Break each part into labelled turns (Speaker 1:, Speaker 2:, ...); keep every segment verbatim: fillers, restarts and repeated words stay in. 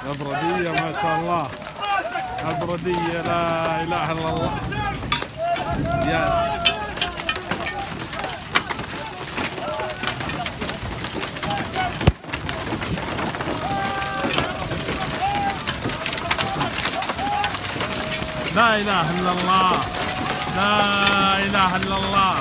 Speaker 1: البردية ما شاء الله. البردية لا إله إلا الله. يا لا إله إلا الله. لا إله إلا الله.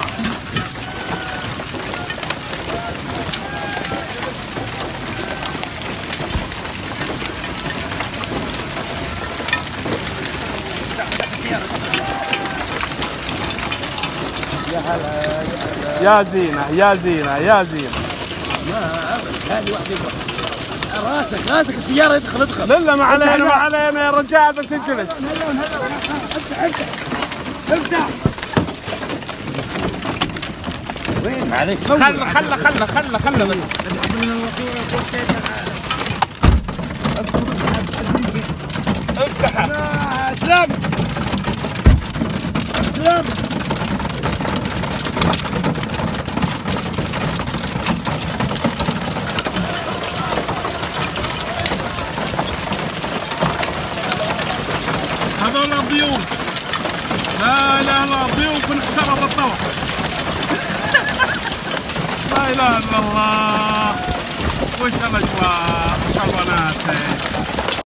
Speaker 2: يا هلا
Speaker 1: يا زينة يا زينة يا زينة.
Speaker 2: ما هذه واحدة راسك راسك السيارة يدخل ادخل.
Speaker 1: لا لا ما علينا ما علينا يا رجال بس انجلس.
Speaker 2: افتح افتح افتح. وين ما عليك؟
Speaker 1: خله خله خله خله خله بس. افتح.
Speaker 2: اسلم اسلم.
Speaker 1: هذول الضيوف. لا اله الا الله. ضيوف انحسروا بالطبق. لا اله الا الله. وش الاجواء وش الوناسه.